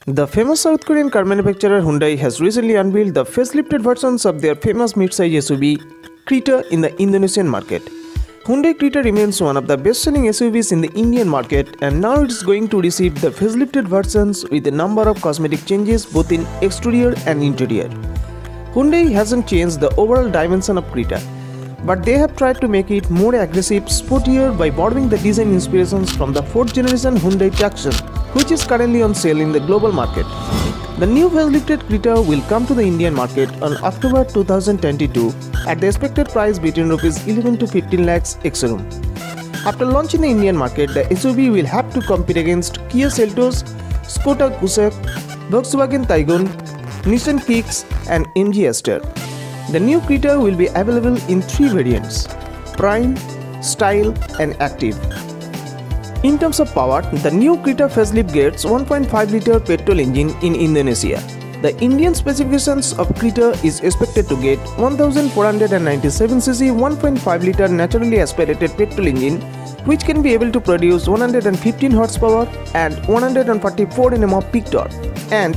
The famous South Korean car manufacturer Hyundai has recently unveiled the facelifted versions of their famous mid-size SUV Creta in the Indonesian market. Hyundai Creta remains one of the best-selling SUVs in the Indian market, and now it is going to receive the facelifted versions with a number of cosmetic changes both in exterior and interior. Hyundai hasn't changed the overall dimension of Creta, but they have tried to make it more aggressive, sportier by borrowing the design inspirations from the 4th generation Hyundai Tucson, which is currently on sale in the global market. The new facelifted Creta will come to the Indian market on October 2022 at the expected price between Rs 11 to 15 lakhs ex-showroom. After launch in the Indian market, the SUV will have to compete against Kia Seltos, Skoda Kodiaq, Volkswagen Taygun, Nissan Kicks and MG Aster. The new Creta will be available in 3 variants: Prime, Style and Active. In terms of power, the new Creta facelift gets 1.5-liter petrol engine in Indonesia. The Indian specifications of Creta is expected to get 1497cc 1.5-liter naturally aspirated petrol engine, which can be able to produce 115 horsepower and 144 Nm of peak torque, and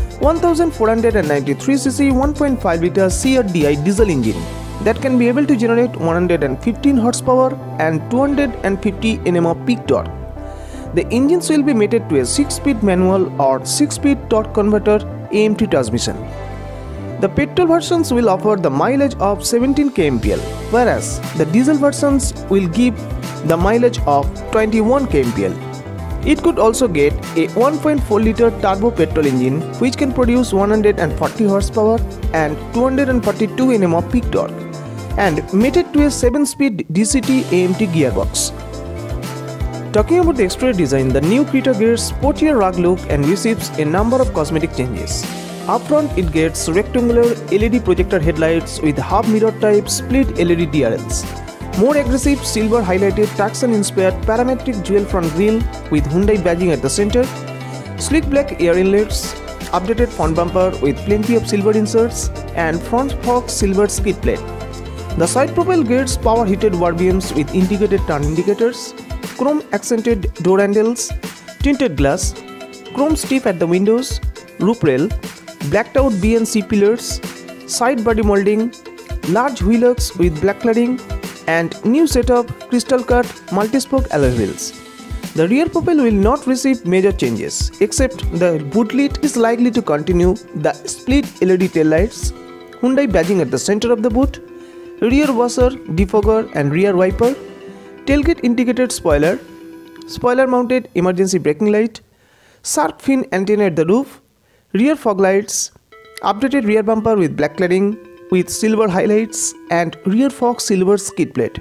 1493cc 1.5-liter CRDI diesel engine that can be able to generate 115 horsepower and 250 Nm of peak torque. The engines will be mated to a 6-speed manual or 6-speed torque converter AMT transmission. The petrol versions will offer the mileage of 17 kmpl, whereas the diesel versions will give the mileage of 21 kmpl. It could also get a 1.4-liter turbo petrol engine which can produce 140 horsepower and 242 Nm of peak torque, and mated to a 7-speed DCT AMT gearbox. Talking about the exterior design, the new Creta gets sportier rugged look and receives a number of cosmetic changes. Up front, it gets rectangular LED projector headlights with half mirror type split LED DRLs. More aggressive silver highlighted Tucson inspired parametric dual front grille with Hyundai badging at the center. Sleek black air inlets, updated front bumper with plenty of silver inserts, and front fork silver skid plate. The side profile gets power heated wall beams with integrated turn indicators, chrome accented door handles, tinted glass, chrome strip at the windows, roof rail, blacked out B and C pillars, side body molding, large wheel hooks with black cladding, and new setup crystal cut multi-spoke alloy wheels. The rear profile will not receive major changes, except the boot lid is likely to continue the split LED taillights, Hyundai badging at the center of the boot, rear washer, defogger and rear wiper, tailgate integrated spoiler, spoiler mounted emergency braking light, shark fin antenna at the roof, rear fog lights, updated rear bumper with black cladding with silver highlights, and rear fog silver skid plate.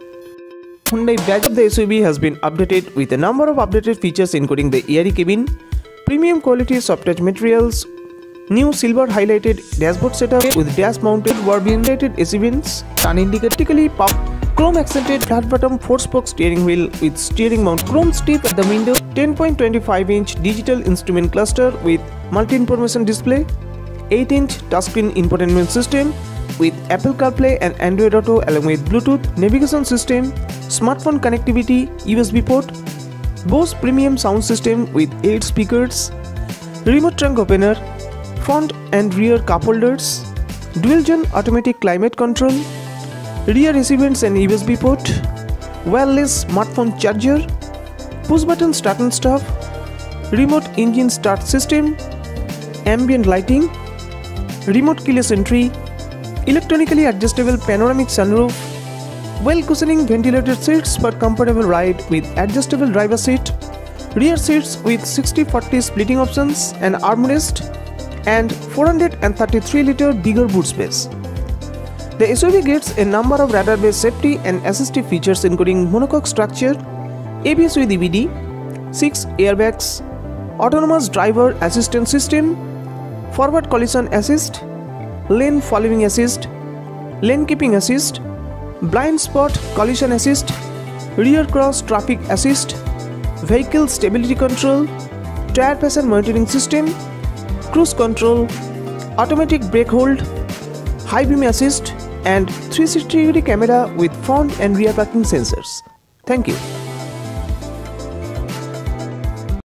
Hyundai badge of the SUV has been updated with a number of updated features including the airy cabin, premium quality soft touch materials, new silver highlighted dashboard setup with dash mounted warbler-rated AC vents, turn indicator pop, chrome accented flat bottom 4-spoke steering wheel with steering mount chrome strip at the window, 10.25-inch digital instrument cluster with multi-information display, 8-inch touchscreen infotainment system with Apple CarPlay and Android Auto along with Bluetooth navigation system, smartphone connectivity, USB port, Bose premium sound system with 8 speakers, remote trunk opener, front and rear cup holders, dual-zone automatic climate control, rear AC vents and USB port, wireless smartphone charger, push-button start and stop, remote engine start system, ambient lighting, remote keyless entry, electronically adjustable panoramic sunroof, well-cushioning ventilated seats for comfortable ride with adjustable driver seat, rear seats with 60/40 splitting options and armrest, and 433-liter bigger boot space. The SUV gets a number of radar-based safety and assistive features including monocoque structure, ABS with EBD, 6 airbags, autonomous driver assistance system, forward collision assist, lane following assist, lane keeping assist, blind spot collision assist, rear cross traffic assist, vehicle stability control, tire pressure monitoring system, cruise control, automatic brake hold, high beam assist, and 360-degree camera with front and rear parking sensors. Thank you.